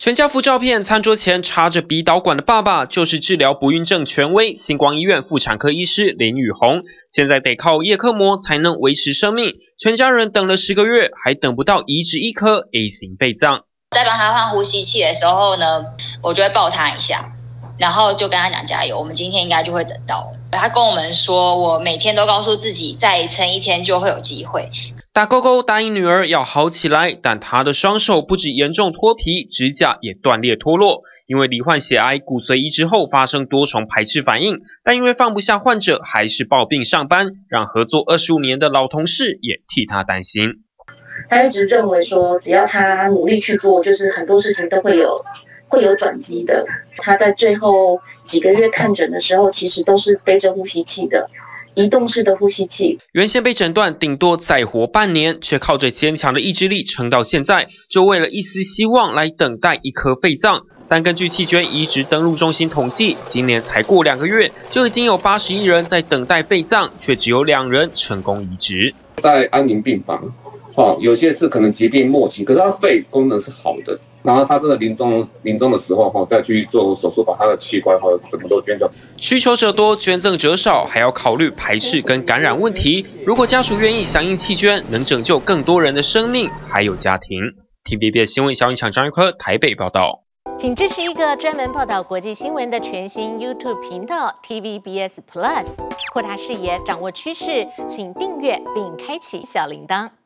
全家福照片，餐桌前插着鼻导管的爸爸，就是治疗不孕症权威星光医院妇产科医师林宇宏。现在得靠叶克膜才能维持生命，全家人等了10个月，还等不到移植一颗 A 型肺脏。 在帮他换呼吸器的时候呢，我就会抱他一下，然后就跟他讲加油，我们今天应该就会等到。他跟我们说，我每天都告诉自己，再撑一天就会有机会。 打勾勾答应女儿要好起来，但她的双手不止严重脱皮，指甲也断裂脱落。因为罹患血癌，骨髓移植后发生多重排斥反应，但因为放不下患者，还是抱病上班，让合作25年的老同事也替她担心。 他一直认为说，只要他努力去做，就是很多事情都会有转机的。他在最后几个月看诊的时候，其实都是背着呼吸器的。移动式的呼吸器， 原先被诊断顶多再活半年，却靠着坚强的意志力撑到现在，就为了一丝希望来等待一颗肺脏。但根据器捐移植登录中心统计，今年才过2个月，就已经有81人在等待肺脏，却只有2人成功移植。 在安宁病房，有些是可能疾病末期，可是他肺功能是好的。然后他真的临终的时候，再去做手术，把他的器官整个都捐掉。 需求者多，捐赠者少，还要考虑排斥跟感染问题。如果家属愿意响应器捐，能拯救更多人的生命，还有家庭。TVBS 新闻小影响张玉科台北报道。 请支持一个专门报道国际新闻的全新 YouTube 频道 TVBS Plus， 扩大视野，掌握趋势，请订阅并开启小铃铛。